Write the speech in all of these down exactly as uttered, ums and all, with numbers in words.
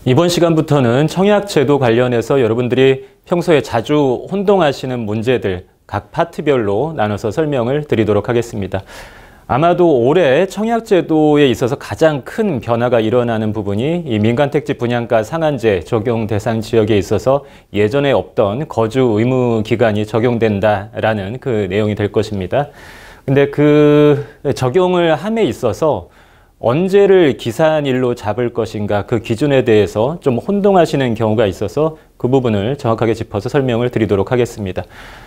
이번 시간부터는 청약제도 관련해서 여러분들이 평소에 자주 혼동하시는 문제들 각 파트별로 나눠서 설명을 드리도록 하겠습니다. 아마도 올해 청약제도에 있어서 가장 큰 변화가 일어나는 부분이 이 민간택지 분양가 상한제 적용 대상 지역에 있어서 예전에 없던 거주 의무 기간이 적용된다라는 그 내용이 될 것입니다. 근데 그 적용을 함에 있어서 언제를 기산일로 잡을 것인가 그 기준에 대해서 좀 혼동하시는 경우가 있어서 그 부분을 정확하게 짚어서 설명을 드리도록 하겠습니다.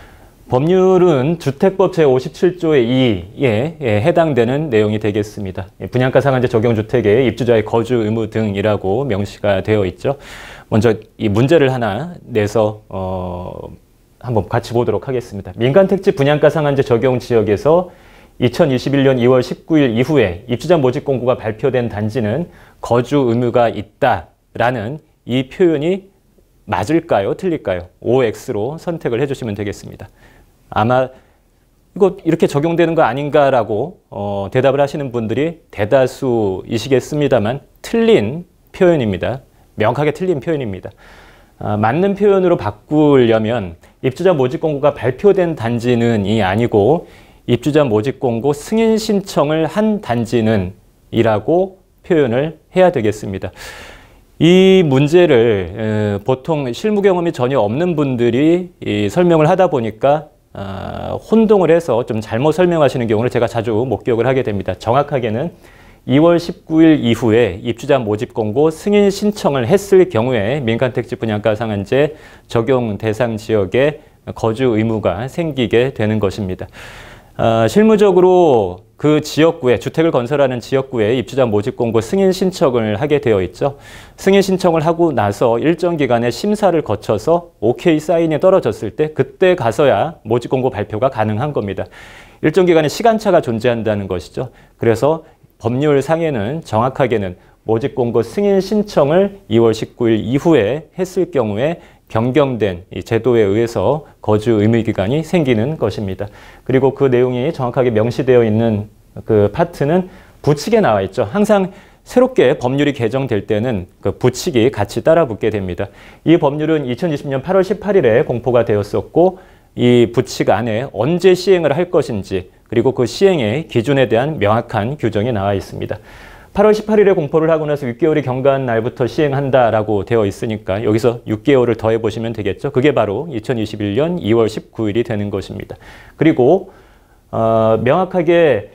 법률은 주택법 제오십칠 조의 이에 해당되는 내용이 되겠습니다. 분양가 상한제 적용 주택에 입주자의 거주 의무 등이라고 명시가 되어 있죠. 먼저 이 문제를 하나 내서 어, 한번 같이 보도록 하겠습니다. 민간택지 분양가 상한제 적용 지역에서 이천이십일 년 이월 십구일 이후에 입주자 모집 공고가 발표된 단지는 거주 의무가 있다라는 이 표현이 맞을까요? 틀릴까요? 오엑스로 선택을 해주시면 되겠습니다. 아마 이거 이렇게 적용되는 거 아닌가라고 어, 대답을 하시는 분들이 대다수이시겠습니다만 틀린 표현입니다. 명확하게 틀린 표현입니다. 아, 맞는 표현으로 바꾸려면 입주자 모집 공고가 발표된 단지는 이 아니고 입주자 모집 공고 승인 신청을 한 단지는 이라고 표현을 해야 되겠습니다. 이 문제를 보통 실무 경험이 전혀 없는 분들이 설명을 하다 보니까 혼동을 해서 좀 잘못 설명하시는 경우를 제가 자주 목격을 하게 됩니다. 정확하게는 이월 십구일 이후에 입주자 모집 공고 승인 신청을 했을 경우에 민간택지 분양가 상한제 적용 대상 지역에 거주 의무가 생기게 되는 것입니다. 어, 실무적으로 그 지역구에 주택을 건설하는 지역구에 입주자 모집 공고 승인 신청을 하게 되어 있죠. 승인 신청을 하고 나서 일정 기간의 심사를 거쳐서 오케이 사인이 떨어졌을 때 그때 가서야 모집 공고 발표가 가능한 겁니다. 일정 기간의 시간차가 존재한다는 것이죠. 그래서 법률상에는 정확하게는 모집 공고 승인 신청을 이월 십구일 이후에 했을 경우에 변경된 이 제도에 의해서 거주 의무 기간이 생기는 것입니다. 그리고 그 내용이 정확하게 명시되어 있는 그 파트는 부칙에 나와 있죠. 항상 새롭게 법률이 개정될 때는 그 부칙이 같이 따라 붙게 됩니다. 이 법률은 이천이십 년 팔월 십팔일에 공포가 되었었고 이 부칙 안에 언제 시행을 할 것인지 그리고 그 시행의 기준에 대한 명확한 규정이 나와 있습니다. 팔월 십팔일에 공포를 하고 나서 육 개월이 경과한 날부터 시행한다라고 되어 있으니까 여기서 육 개월을 더해 보시면 되겠죠. 그게 바로 이천이십일 년 이월 십구일이 되는 것입니다. 그리고 어, 명확하게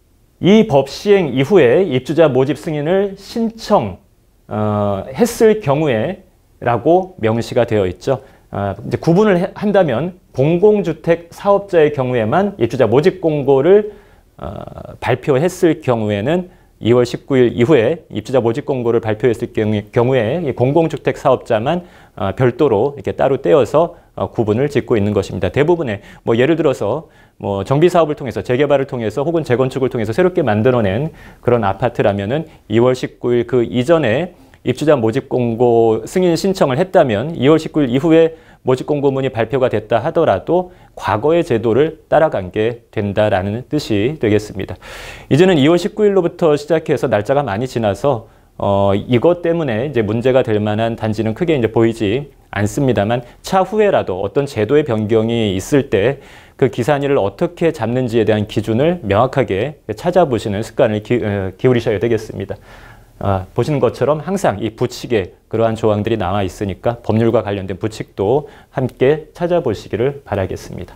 이 법 시행 이후에 입주자 모집 승인을 신청 어, 했을 경우에 라고 명시가 되어 있죠. 어, 이제 구분을 한다면 공공주택 사업자의 경우에만 입주자 모집 공고를 어, 발표했을 경우에는 이월 십구일 이후에 입주자 모집 공고를 발표했을 경우에 공공주택 사업자만 별도로 이렇게 따로 떼어서 구분을 짓고 있는 것입니다. 대부분의 뭐 예를 들어서 뭐 정비 사업을 통해서 재개발을 통해서 혹은 재건축을 통해서 새롭게 만들어낸 그런 아파트라면은 이월 십구일 그 이전에 입주자 모집 공고 승인 신청을 했다면 이월 십구일 이후에 모집 공고문이 발표가 됐다 하더라도 과거의 제도를 따라간 게 된다라는 뜻이 되겠습니다. 이제는 이월 십구일로부터 시작해서 날짜가 많이 지나서 어, 이것 때문에 이제 문제가 될 만한 단지는 크게 이제 보이지 않습니다만 차후에라도 어떤 제도의 변경이 있을 때 그 기산일을 어떻게 잡는지에 대한 기준을 명확하게 찾아보시는 습관을 기, 어, 기울이셔야 되겠습니다. 아, 보시는 것처럼 항상 이 부칙에 그러한 조항들이 나와 있으니까 법률과 관련된 부칙도 함께 찾아보시기를 바라겠습니다.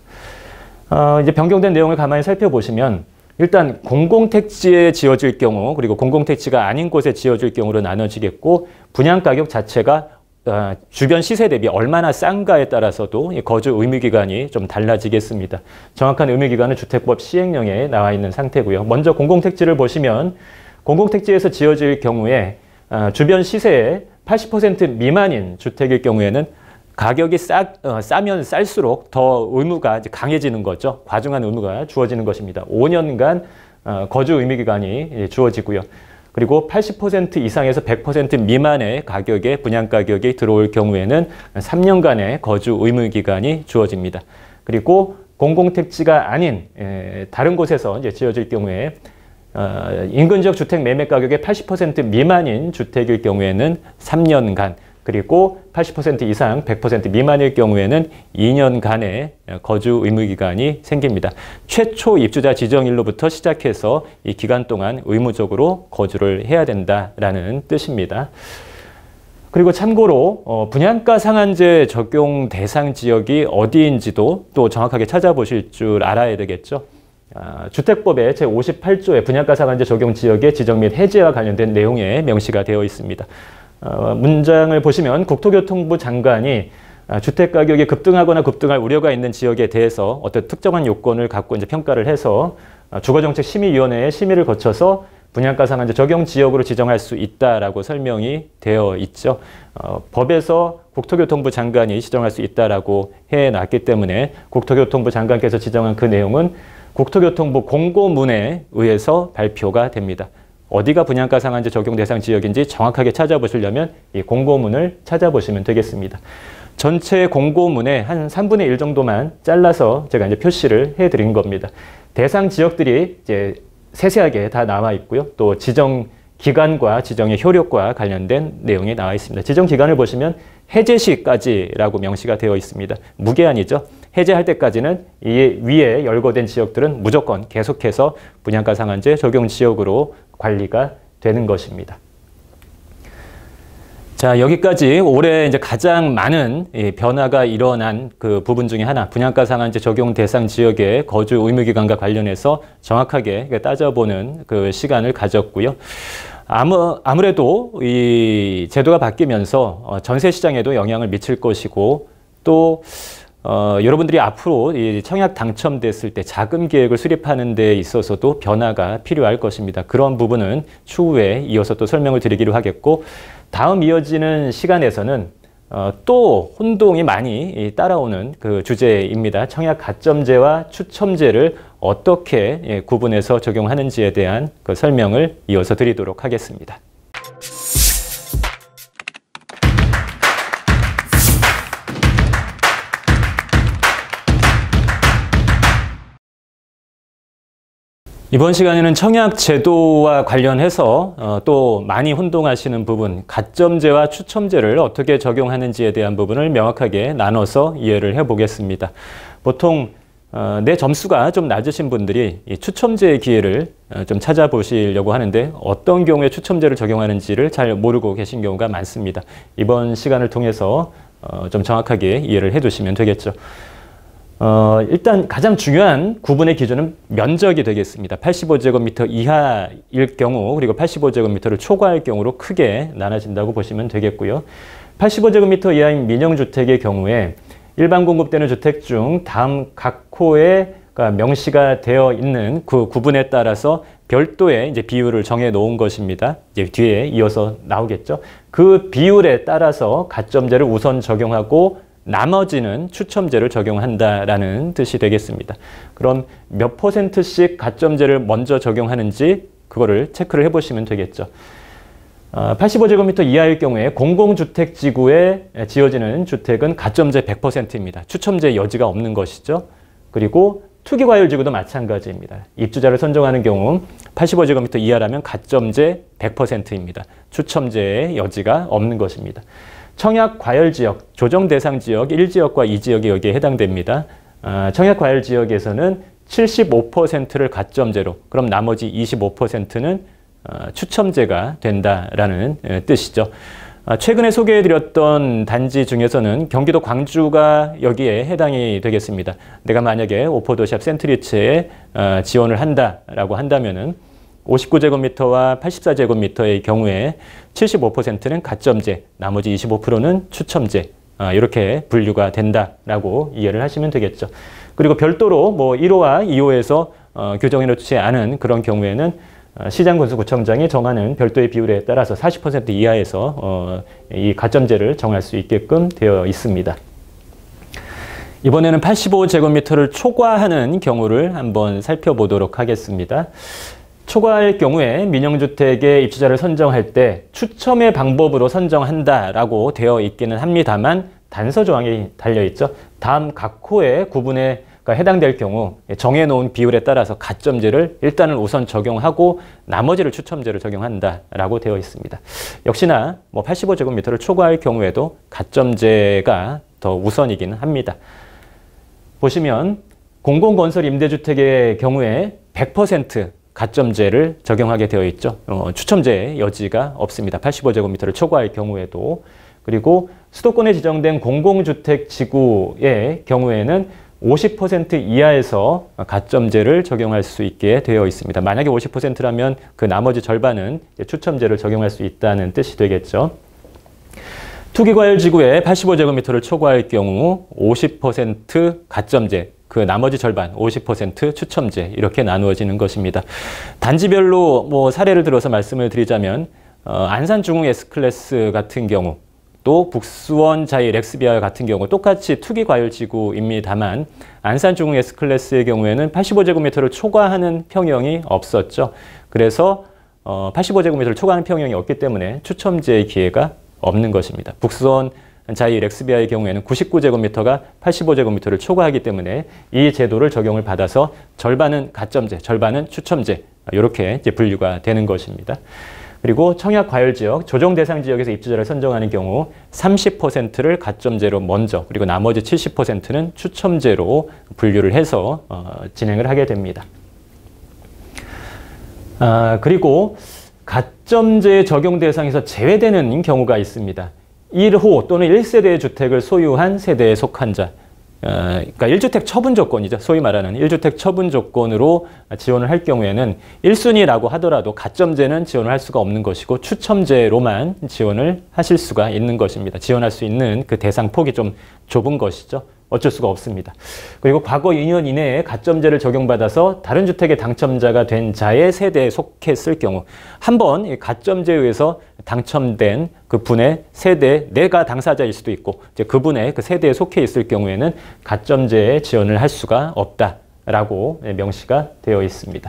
어, 이제 변경된 내용을 가만히 살펴보시면 일단 공공택지에 지어질 경우 그리고 공공택지가 아닌 곳에 지어질 경우로 나눠지겠고 분양가격 자체가 어, 주변 시세 대비 얼마나 싼가에 따라서도 이 거주 의무기간이 좀 달라지겠습니다. 정확한 의무기간은 주택법 시행령에 나와 있는 상태고요. 먼저 공공택지를 보시면 공공택지에서 지어질 경우에 주변 시세의 팔십 퍼센트 미만인 주택일 경우에는 가격이 싸, 어, 싸면 쌀수록 더 의무가 이제 강해지는 거죠. 과중한 의무가 주어지는 것입니다. 오 년간 어, 거주 의무기간이 주어지고요. 그리고 팔십 퍼센트 이상에서 백 퍼센트 미만의 가격의 분양가격이 들어올 경우에는 삼 년간의 거주 의무기간이 주어집니다. 그리고 공공택지가 아닌 에, 다른 곳에서 이제 지어질 경우에 어, 인근 지역 주택 매매 가격의 팔십 퍼센트 미만인 주택일 경우에는 삼 년간, 그리고 팔십 퍼센트 이상 백 퍼센트 미만일 경우에는 이 년간의 거주 의무 기간이 생깁니다. 최초 입주자 지정일로부터 시작해서 이 기간 동안 의무적으로 거주를 해야 된다라는 뜻입니다. 그리고 참고로 어, 분양가 상한제 적용 대상 지역이 어디인지도 또 정확하게 찾아보실 줄 알아야 되겠죠. 아, 주택법의 제오십팔 조의 분양가 상한제 적용 지역의 지정 및 해제와 관련된 내용에 명시가 되어 있습니다. 어, 문장을 보시면 국토교통부 장관이 아, 주택가격이 급등하거나 급등할 우려가 있는 지역에 대해서 어떤 특정한 요건을 갖고 이제 평가를 해서 아, 주거정책심의위원회의 심의를 거쳐서 분양가 상한제 적용 지역으로 지정할 수 있다라고 설명이 되어 있죠. 어, 법에서 국토교통부 장관이 지정할 수 있다라고 해놨기 때문에 국토교통부 장관께서 지정한 그 내용은 국토교통부 공고문에 의해서 발표가 됩니다. 어디가 분양가 상한제 적용 대상 지역인지 정확하게 찾아보시려면 이 공고문을 찾아보시면 되겠습니다. 전체 공고문의 한 삼분의 일 정도만 잘라서 제가 이제 표시를 해드린 겁니다. 대상 지역들이 이제 세세하게 다 나와 있고요. 또 지정 기간과 지정의 효력과 관련된 내용이 나와 있습니다. 지정 기간을 보시면 해제 시까지라고 명시가 되어 있습니다. 무제한이죠. 해제할 때까지는 이 위에 열거된 지역들은 무조건 계속해서 분양가 상한제 적용 지역으로 관리가 되는 것입니다. 자, 여기까지 올해 이제 가장 많은 변화가 일어난 그 부분 중에 하나, 분양가 상한제 적용 대상 지역의 거주 의무 기간과 관련해서 정확하게 따져보는 그 시간을 가졌고요. 아무, 아무래도 이 제도가 바뀌면서 전세 시장에도 영향을 미칠 것이고, 또 어, 여러분들이 앞으로 이 청약 당첨됐을 때 자금 계획을 수립하는 데 있어서도 변화가 필요할 것입니다. 그런 부분은 추후에 이어서 또 설명을 드리기로 하겠고, 다음 이어지는 시간에서는 어, 또 혼동이 많이 따라오는 그 주제입니다. 청약 가점제와 추첨제를 어떻게 예, 구분해서 적용하는지에 대한 그 설명을 이어서 드리도록 하겠습니다. 이번 시간에는 청약 제도와 관련해서 어, 또 많이 혼동하시는 부분, 가점제와 추첨제를 어떻게 적용하는지에 대한 부분을 명확하게 나눠서 이해를 해보겠습니다. 보통 어, 내 점수가 좀 낮으신 분들이 이 추첨제의 기회를 어, 좀 찾아보시려고 하는데 어떤 경우에 추첨제를 적용하는지를 잘 모르고 계신 경우가 많습니다. 이번 시간을 통해서 어, 좀 정확하게 이해를 해두시면 되겠죠. 어, 일단 가장 중요한 구분의 기준은 면적이 되겠습니다. 팔십오 제곱미터 이하일 경우, 그리고 팔십오 제곱미터를 초과할 경우로 크게 나눠진다고 보시면 되겠고요. 팔십오 제곱미터 이하인 민영주택의 경우에 일반 공급되는 주택 중 다음 각 호에 명시가 되어 있는 그 구분에 따라서 별도의 이제 비율을 정해 놓은 것입니다. 이제 뒤에 이어서 나오겠죠. 그 비율에 따라서 가점제를 우선 적용하고 나머지는 추첨제를 적용한다라는 뜻이 되겠습니다. 그럼 몇 퍼센트씩 가점제를 먼저 적용하는지 그거를 체크를 해보시면 되겠죠. 팔십오 제곱미터 이하일 경우에 공공주택지구에 지어지는 주택은 가점제 백 퍼센트입니다. 추첨제 여지가 없는 것이죠. 그리고 투기과열지구도 마찬가지입니다. 입주자를 선정하는 경우 팔십오 제곱미터 이하라면 가점제 백 퍼센트입니다. 추첨제의 여지가 없는 것입니다. 청약과열지역, 조정대상지역 일 지역과 이 지역이 여기에 해당됩니다. 아, 청약과열지역에서는 칠십오 퍼센트를 가점제로, 그럼 나머지 이십오 퍼센트는 어, 추첨제가 된다라는 에, 뜻이죠. 아, 최근에 소개해드렸던 단지 중에서는 경기도 광주가 여기에 해당이 되겠습니다. 내가 만약에 오포도샵 센트리츠에 어, 지원을 한다라고 한다면은 오십구 제곱미터와 팔십사 제곱미터의 경우에 칠십오 퍼센트는 가점제, 나머지 이십오 퍼센트는 추첨제, 아, 이렇게 분류가 된다라고 이해를 하시면 되겠죠. 그리고 별도로 뭐 일 호와 이 호에서 어, 규정해 놓지 않은 그런 경우에는 어, 시장군수구청장이 정하는 별도의 비율에 따라서 사십 퍼센트 이하에서 어, 이 가점제를 정할 수 있게끔 되어 있습니다. 이번에는 팔십오 제곱미터를 초과하는 경우를 한번 살펴보도록 하겠습니다. 초과할 경우에 민영주택의 입주자를 선정할 때 추첨의 방법으로 선정한다라고 되어 있기는 합니다만 단서 조항이 달려있죠. 다음 각 호의 구분에 해당될 경우 정해놓은 비율에 따라서 가점제를 일단은 우선 적용하고 나머지를 추첨제를 적용한다라고 되어 있습니다. 역시나 뭐 팔십오 제곱미터를 초과할 경우에도 가점제가 더 우선이긴 합니다. 보시면 공공건설 임대주택의 경우에 백 퍼센트 가점제를 적용하게 되어 있죠. 어, 추첨제의 여지가 없습니다. 팔십오 제곱미터를 초과할 경우에도. 그리고 수도권에 지정된 공공주택 지구의 경우에는 오십 퍼센트 이하에서 가점제를 적용할 수 있게 되어 있습니다. 만약에 오십 퍼센트라면 그 나머지 절반은 추첨제를 적용할 수 있다는 뜻이 되겠죠. 투기과열지구에 팔십오 제곱미터를 초과할 경우 오십 퍼센트 가점제, 그 나머지 절반 오십 퍼센트 추첨제 이렇게 나누어지는 것입니다. 단지별로 뭐 사례를 들어서 말씀을 드리자면 어, 안산 중흥 S클래스 같은 경우 또 북수원 자이 렉스비아 같은 경우 똑같이 투기과열지구입니다만 안산 중흥 S클래스의 경우에는 팔십오 제곱미터를 초과하는 평형이 없었죠. 그래서 어, 팔십오 제곱미터를 초과하는 평형이 없기 때문에 추첨제의 기회가 없는 것입니다. 북수원 자이 렉스비아의 경우에는 구십구 제곱미터가 팔십오 제곱미터를 초과하기 때문에 이 제도를 적용을 받아서 절반은 가점제, 절반은 추첨제 이렇게 이제 분류가 되는 것입니다. 그리고 청약과열지역, 조정대상지역에서 입주자를 선정하는 경우 삼십 퍼센트를 가점제로 먼저 그리고 나머지 칠십 퍼센트는 추첨제로 분류를 해서 어, 진행을 하게 됩니다. 아, 그리고 가점제 적용 대상에서 제외되는 경우가 있습니다. 일 호 또는 일 세대의 주택을 소유한 세대에 속한 자, 어, 그러니까 일 주택 처분 조건이죠. 소위 말하는 일 주택 처분 조건으로 지원을 할 경우에는 일 순위라고 하더라도 가점제는 지원을 할 수가 없는 것이고 추첨제로만 지원을 하실 수가 있는 것입니다. 지원할 수 있는 그 대상 폭이 좀 좁은 것이죠. 어쩔 수가 없습니다. 그리고 과거 이 년 이내에 가점제를 적용받아서 다른 주택의 당첨자가 된 자의 세대에 속했을 경우 한번 가점제에 의해서 당첨된 그 분의 세대, 내가 당사자일 수도 있고 이제 그분의 그 세대에 속해 있을 경우에는 가점제에 지원을 할 수가 없다라고 명시가 되어 있습니다.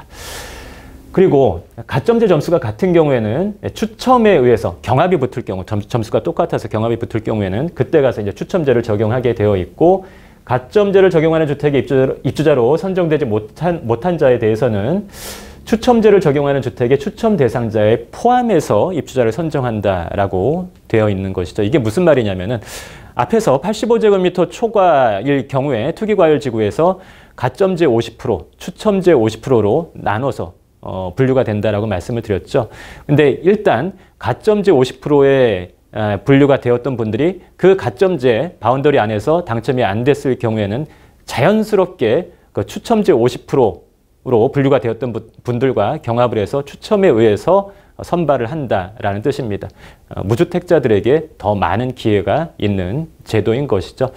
그리고 가점제 점수가 같은 경우에는 추첨에 의해서 경합이 붙을 경우, 점수가 똑같아서 경합이 붙을 경우에는 그때 가서 이제 추첨제를 적용하게 되어 있고 가점제를 적용하는 주택의 입주자로, 입주자로 선정되지 못한, 못한 자에 대해서는 추첨제를 적용하는 주택의 추첨 대상자에 포함해서 입주자를 선정한다라고 되어 있는 것이죠. 이게 무슨 말이냐면은 앞에서 팔십오 제곱미터 초과일 경우에 투기과열지구에서 가점제 오십 퍼센트, 추첨제 오십 퍼센트로 나눠서 어, 분류가 된다라고 말씀을 드렸죠. 근데 일단 가점제 오십 퍼센트에 분류가 되었던 분들이 그 가점제 바운더리 안에서 당첨이 안 됐을 경우에는 자연스럽게 그 추첨제 오십 퍼센트로 분류가 되었던 분들과 경합을 해서 추첨에 의해서 선발을 한다라는 뜻입니다. 어, 무주택자들에게 더 많은 기회가 있는 제도인 것이죠.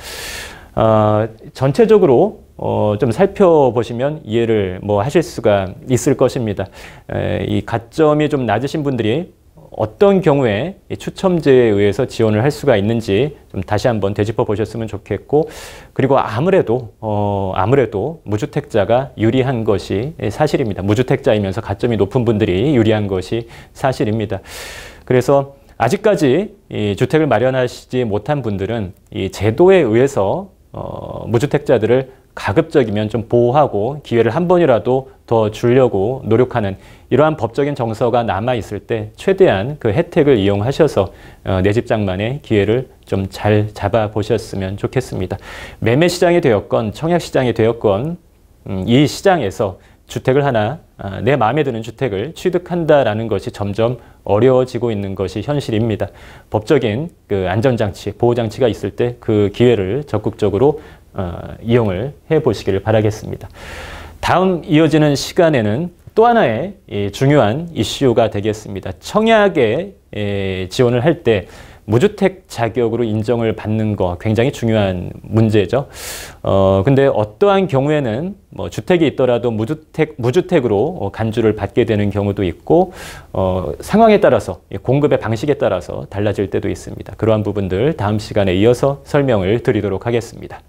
어, 전체적으로 어, 좀 살펴보시면 이해를 뭐 하실 수가 있을 것입니다. 에, 이 가점이 좀 낮으신 분들이 어떤 경우에 이 추첨제에 의해서 지원을 할 수가 있는지 좀 다시 한번 되짚어 보셨으면 좋겠고, 그리고 아무래도 어, 아무래도 무주택자가 유리한 것이 사실입니다. 무주택자이면서 가점이 높은 분들이 유리한 것이 사실입니다. 그래서 아직까지 이 주택을 마련하시지 못한 분들은 이 제도에 의해서 어, 무주택자들을 가급적이면 좀 보호하고 기회를 한 번이라도 더 주려고 노력하는 이러한 법적인 정서가 남아있을 때 최대한 그 혜택을 이용하셔서 어, 내 집 장만의 기회를 좀 잘 잡아보셨으면 좋겠습니다. 매매 시장이 되었건 청약 시장이 되었건 음, 이 시장에서 주택을 하나, 아, 내 마음에 드는 주택을 취득한다라는 것이 점점 어려워지고 있는 것이 현실입니다. 법적인 그 안전장치, 보호장치가 있을 때 그 기회를 적극적으로 어, 이용을 해보시기를 바라겠습니다. 다음 이어지는 시간에는 또 하나의 이 중요한 이슈가 되겠습니다. 청약에 에, 지원을 할 때 무주택 자격으로 인정을 받는 거 굉장히 중요한 문제죠. 어, 근데 어떠한 경우에는 뭐 주택이 있더라도 무주택, 무주택으로 간주를 받게 되는 경우도 있고, 어, 상황에 따라서, 공급의 방식에 따라서 달라질 때도 있습니다. 그러한 부분들 다음 시간에 이어서 설명을 드리도록 하겠습니다.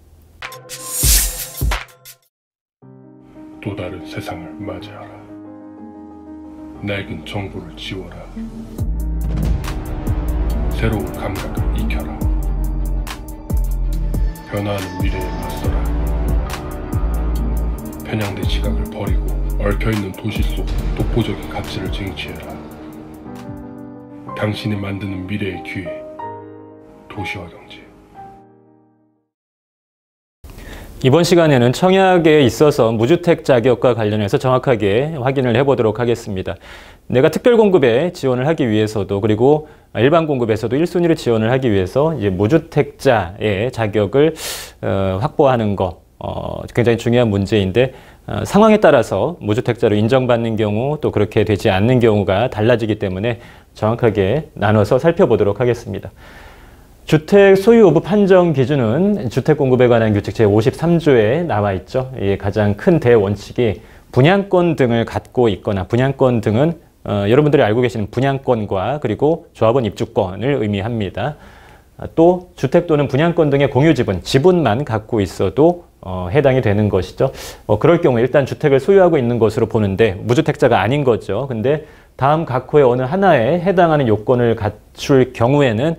또 다른 세상을 맞이하라. 낡은 정보를 지워라. 새로운 감각을 익혀라. 변화하는 미래에 맞서라. 편향된 시각을 버리고 얽혀있는 도시 속 독보적인 가치를 쟁취해라. 당신이 만드는 미래의 기회, 도시화 경제. 이번 시간에는 청약에 있어서 무주택 자격과 관련해서 정확하게 확인을 해보도록 하겠습니다. 내가 특별공급에 지원을 하기 위해서도, 그리고 일반 공급에서도 일 순위를 지원을 하기 위해서 이제 무주택자의 자격을 어, 확보하는 거 어, 굉장히 중요한 문제인데, 어, 상황에 따라서 무주택자로 인정받는 경우, 또 그렇게 되지 않는 경우가 달라지기 때문에 정확하게 나눠서 살펴보도록 하겠습니다. 주택 소유오부 판정 기준은 주택공급에 관한 규칙 제오십삼 조에 나와 있죠. 이 가장 큰 대원칙이 분양권 등을 갖고 있거나, 분양권 등은 어, 여러분들이 알고 계시는 분양권과 그리고 조합원 입주권을 의미합니다. 또 주택 또는 분양권 등의 공유지분, 지분만 갖고 있어도 어, 해당이 되는 것이죠. 어, 그럴 경우 일단 주택을 소유하고 있는 것으로 보는데 무주택자가 아닌 거죠. 근데 다음 각 호의 어느 하나에 해당하는 요건을 갖출 경우에는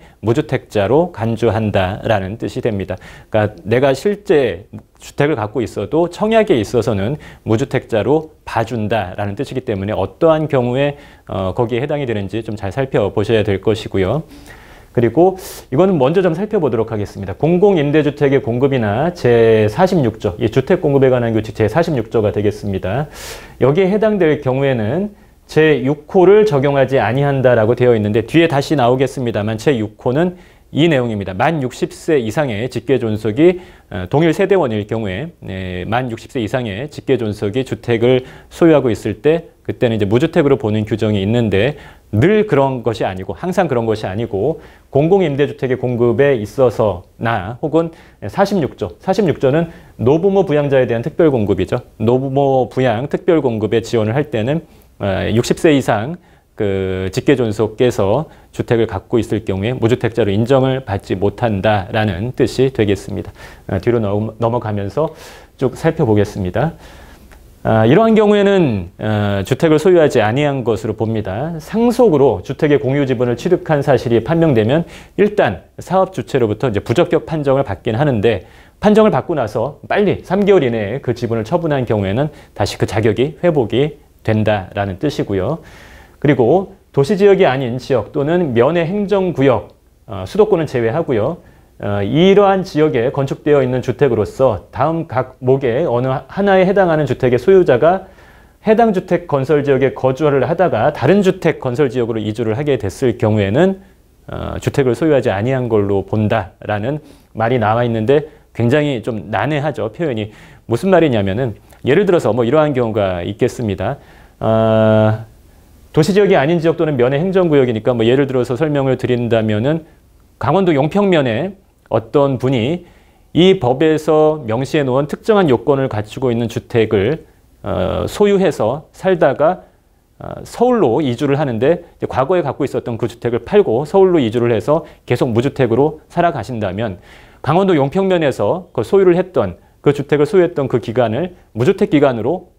무주택자로 간주한다라는 뜻이 됩니다. 그러니까 내가 실제 주택을 갖고 있어도 청약에 있어서는 무주택자로 봐준다라는 뜻이기 때문에 어떠한 경우에 어, 거기에 해당이 되는지 좀 잘 살펴보셔야 될 것이고요. 그리고 이거는 먼저 좀 살펴보도록 하겠습니다. 공공임대주택의 공급이나 제사십육 조, 이 주택공급에 관한 규칙 제사십육 조가 되겠습니다. 여기에 해당될 경우에는 제육 호를 적용하지 아니한다라고 되어 있는데, 뒤에 다시 나오겠습니다만 제육 호는 이 내용입니다. 만 육십 세 이상의 직계존속이 동일 세대원일 경우에 만 육십 세 이상의 직계존속이 주택을 소유하고 있을 때 그때는 이제 무주택으로 보는 규정이 있는데, 늘 그런 것이 아니고, 항상 그런 것이 아니고, 공공임대주택의 공급에 있어서나 혹은 사십육 조, 사십육 조는 노부모 부양자에 대한 특별공급이죠. 노부모 부양 특별공급에 지원을 할 때는 육십 세 이상 그 직계존속께서 주택을 갖고 있을 경우에 무주택자로 인정을 받지 못한다라는 뜻이 되겠습니다. 뒤로 넘어가면서 쭉 살펴보겠습니다. 아, 이러한 경우에는 어, 주택을 소유하지 아니한 것으로 봅니다. 상속으로 주택의 공유 지분을 취득한 사실이 판명되면 일단 사업 주체로부터 이제 부적격 판정을 받긴 하는데, 판정을 받고 나서 빨리 삼 개월 이내에 그 지분을 처분한 경우에는 다시 그 자격이 회복이 된다라는 뜻이고요. 그리고 도시지역이 아닌 지역 또는 면의 행정구역, 어, 수도권은 제외하고요. 어, 이러한 지역에 건축되어 있는 주택으로서 다음 각 목의 어느 하나에 해당하는 주택의 소유자가 해당 주택 건설 지역에 거주를 하다가 다른 주택 건설 지역으로 이주를 하게 됐을 경우에는 어, 주택을 소유하지 아니한 걸로 본다라는 말이 나와 있는데, 굉장히 좀 난해하죠, 표현이. 무슨 말이냐면은, 예를 들어서 뭐 이러한 경우가 있겠습니다. 어, 도시지역이 아닌 지역 또는 면의 행정구역이니까 뭐 예를 들어서 설명을 드린다면은, 강원도 용평면에 어떤 분이 이 법에서 명시해 놓은 특정한 요건을 갖추고 있는 주택을 어, 소유해서 살다가 어, 서울로 이주를 하는데, 과거에 갖고 있었던 그 주택을 팔고 서울로 이주를 해서 계속 무주택으로 살아가신다면, 강원도 용평면에서 그 소유를 했던 그 주택을 소유했던 그 기간을 무주택 기간으로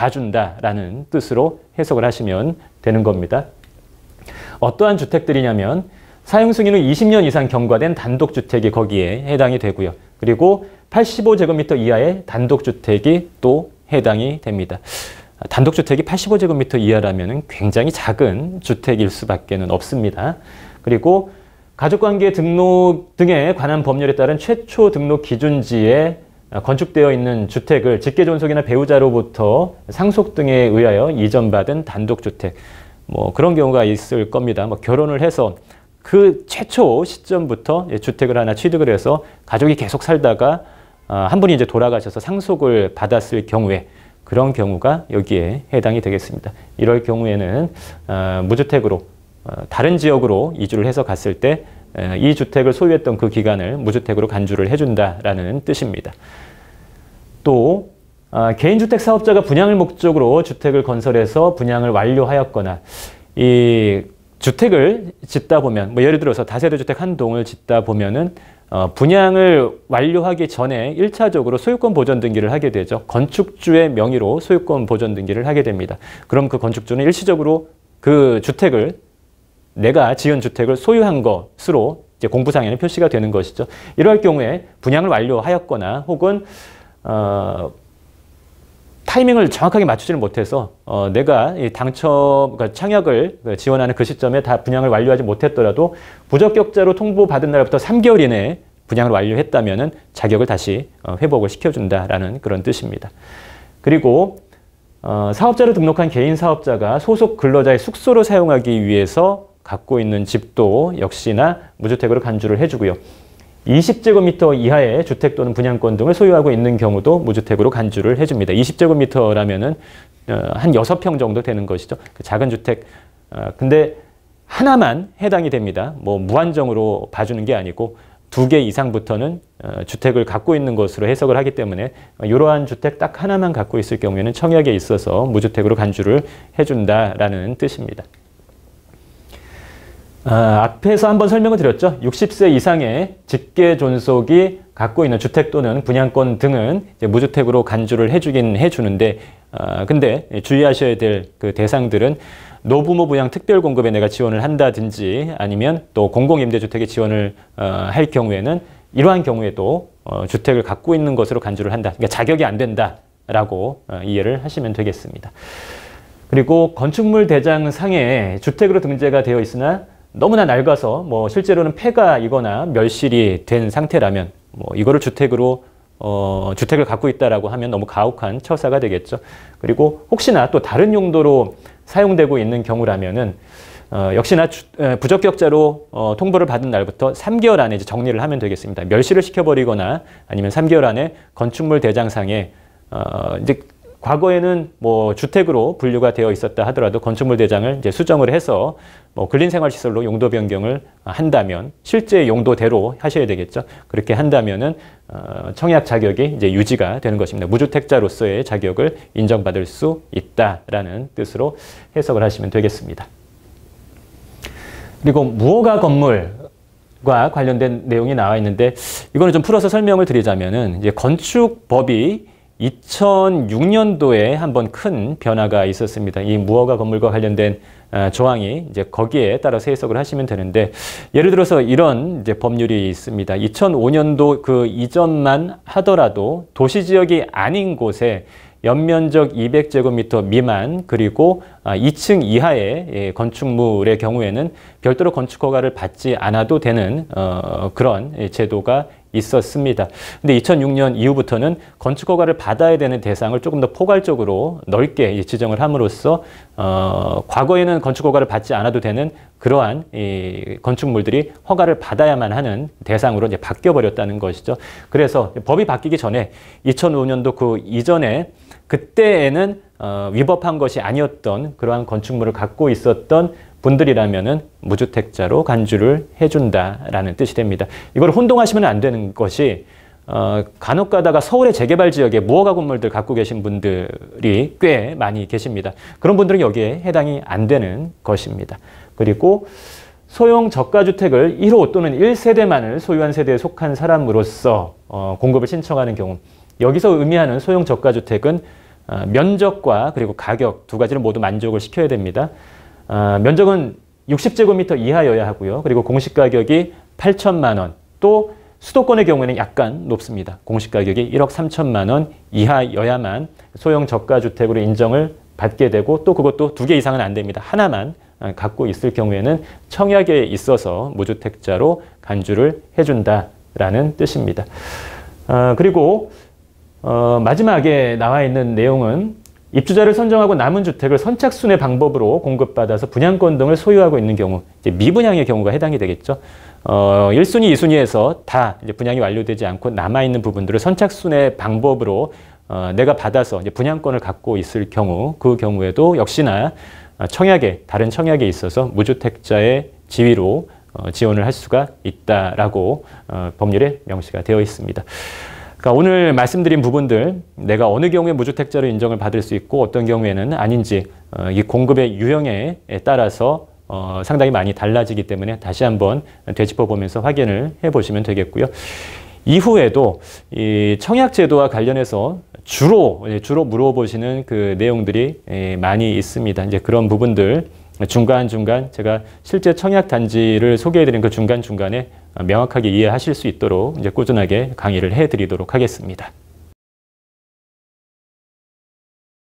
봐준다라는 뜻으로 해석을 하시면 되는 겁니다. 어떠한 주택들이냐면, 사용 승인은 이십 년 이상 경과된 단독주택이 거기에 해당이 되고요. 그리고 팔십오 제곱미터 이하의 단독주택이 또 해당이 됩니다. 단독주택이 팔십오 제곱미터 이하라면 굉장히 작은 주택일 수밖에 없습니다. 그리고 가족관계 등록 등에 관한 법률에 따른 최초 등록 기준지에 건축되어 있는 주택을 직계존속이나 배우자로부터 상속 등에 의하여 이전받은 단독주택, 뭐 그런 경우가 있을 겁니다. 뭐 결혼을 해서 그 최초 시점부터 주택을 하나 취득을 해서 가족이 계속 살다가 한 분이 이제 돌아가셔서 상속을 받았을 경우에, 그런 경우가 여기에 해당이 되겠습니다. 이럴 경우에는 무주택으로 다른 지역으로 이주를 해서 갔을 때 이 주택을 소유했던 그 기간을 무주택으로 간주를 해준다라는 뜻입니다. 또 개인주택 사업자가 분양을 목적으로 주택을 건설해서 분양을 완료하였거나, 이 주택을 짓다 보면, 뭐 예를 들어서 다세대 주택 한 동을 짓다 보면은 어, 분양을 완료하기 전에 일 차적으로 소유권 보전 등기를 하게 되죠. 건축주의 명의로 소유권 보전 등기를 하게 됩니다. 그럼 그 건축주는 일시적으로 그 주택을, 내가 지은 주택을 소유한 것으로 이제 공부상에는 표시가 되는 것이죠. 이럴 경우에 분양을 완료하였거나 혹은 어, 타이밍을 정확하게 맞추지를 못해서 어, 내가 이 당첨, 그러니까 청약을 지원하는 그 시점에 다 분양을 완료하지 못했더라도 부적격자로 통보받은 날부터 삼 개월 이내에 분양을 완료했다면은 자격을 다시 어, 회복을 시켜준다라는 그런 뜻입니다. 그리고 어, 사업자로 등록한 개인 사업자가 소속 근로자의 숙소로 사용하기 위해서 갖고 있는 집도 역시나 무주택으로 간주를 해주고요. 이십 제곱미터 이하의 주택 또는 분양권 등을 소유하고 있는 경우도 무주택으로 간주를 해줍니다. 이십 제곱미터라면은 한 여섯 평 정도 되는 것이죠. 그 작은 주택. 근데 하나만 해당이 됩니다. 뭐 무한정으로 봐주는 게 아니고 두 개 이상부터는 주택을 갖고 있는 것으로 해석을 하기 때문에 이러한 주택 딱 하나만 갖고 있을 경우에는 청약에 있어서 무주택으로 간주를 해준다라는 뜻입니다. 아, 앞에서 한번 설명을 드렸죠. 육십 세 이상의 직계 존속이 갖고 있는 주택 또는 분양권 등은 이제 무주택으로 간주를 해주긴 해주는데, 아, 근데 주의하셔야 될 그 대상들은 노부모 부양 특별공급에 내가 지원을 한다든지 아니면 또 공공임대주택에 지원을 어, 할 경우에는 이러한 경우에도 어, 주택을 갖고 있는 것으로 간주를 한다. 그러니까 자격이 안 된다라고 어, 이해를 하시면 되겠습니다. 그리고 건축물 대장상에 주택으로 등재가 되어 있으나 너무나 낡아서 뭐 실제로는 폐가이거나 멸실이 된 상태라면 뭐 이거를 주택으로 어, 주택을 갖고 있다라고 하면 너무 가혹한 처사가 되겠죠. 그리고 혹시나 또 다른 용도로 사용되고 있는 경우라면은 어, 역시나 주, 에, 부적격자로 어, 통보를 받은 날부터 삼 개월 안에 이제 정리를 하면 되겠습니다. 멸실을 시켜버리거나 아니면 삼 개월 안에 건축물 대장상에 어, 이제 과거에는 뭐 주택으로 분류가 되어 있었다 하더라도 건축물 대장을 이제 수정을 해서 뭐 근린생활시설로 용도 변경을 한다면 실제 용도대로 하셔야 되겠죠. 그렇게 한다면은 어, 청약 자격이 이제 유지가 되는 것입니다. 무주택자로서의 자격을 인정받을 수 있다라는 뜻으로 해석을 하시면 되겠습니다. 그리고 무허가 건물과 관련된 내용이 나와 있는데 이거는 좀 풀어서 설명을 드리자면은 이제 건축법이 이천육 년도에 한번 큰 변화가 있었습니다. 이 무허가 건물과 관련된 조항이 이제 거기에 따라서 해석을 하시면 되는데, 예를 들어서 이런 이제 법률이 있습니다. 이천오 년도 그 이전만 하더라도 도시지역이 아닌 곳에 연면적 이백 제곱미터 미만 그리고 이 층 이하의 건축물의 경우에는 별도로 건축허가를 받지 않아도 되는 어 그런 제도가 있었습니다. 근데 이천육 년 이후부터는 건축허가를 받아야 되는 대상을 조금 더 포괄적으로 넓게 지정을 함으로써 어 과거에는 건축허가를 받지 않아도 되는 그러한 이 건축물들이 허가를 받아야만 하는 대상으로 이제 바뀌어 버렸다는 것이죠. 그래서 법이 바뀌기 전에 이천오 년도 그 이전에 그때에는 어, 위법한 것이 아니었던 그러한 건축물을 갖고 있었던 분들이라면은 무주택자로 간주를 해준다라는 뜻이 됩니다. 이걸 혼동하시면 안 되는 것이 어, 간혹 가다가 서울의 재개발 지역에 무허가 건물들 갖고 계신 분들이 꽤 많이 계십니다. 그런 분들은 여기에 해당이 안 되는 것입니다. 그리고 소형 저가주택을 일 호 또는 일 세대만을 소유한 세대에 속한 사람으로서 어, 공급을 신청하는 경우, 여기서 의미하는 소형 저가주택은 어, 면적과 그리고 가격 두 가지를 모두 만족을 시켜야 됩니다. 어, 면적은 육십 제곱미터 이하여야 하고요. 그리고 공시가격이 팔천만 원, 또 수도권의 경우에는 약간 높습니다. 공시가격이 일억 삼천만 원 이하여야만 소형 저가주택으로 인정을 받게 되고, 또 그것도 두 개 이상은 안 됩니다. 하나만 갖고 있을 경우에는 청약에 있어서 무주택자로 간주를 해준다라는 뜻입니다. 어, 그리고 어, 마지막에 나와 있는 내용은 입주자를 선정하고 남은 주택을 선착순의 방법으로 공급받아서 분양권 등을 소유하고 있는 경우, 이제 미분양의 경우가 해당이 되겠죠. 어, 일 순위, 이 순위에서 다 이제 분양이 완료되지 않고 남아있는 부분들을 선착순의 방법으로 어, 내가 받아서 이제 분양권을 갖고 있을 경우, 그 경우에도 역시나 청약에, 다른 청약에 있어서 무주택자의 지위로 어, 지원을 할 수가 있다라고 어, 법률에 명시가 되어 있습니다. 그러니까 오늘 말씀드린 부분들, 내가 어느 경우에 무주택자로 인정을 받을 수 있고 어떤 경우에는 아닌지 어, 이 공급의 유형에 따라서 어, 상당히 많이 달라지기 때문에 다시 한번 되짚어 보면서 확인을 해보시면 되겠고요. 이후에도 이 청약 제도와 관련해서 주로 주로 물어보시는 그 내용들이 많이 있습니다. 이제 그런 부분들 중간중간 제가 실제 청약 단지를 소개해드린 그 중간중간에 명확하게 이해하실 수 있도록 이제 꾸준하게 강의를 해드리도록 하겠습니다.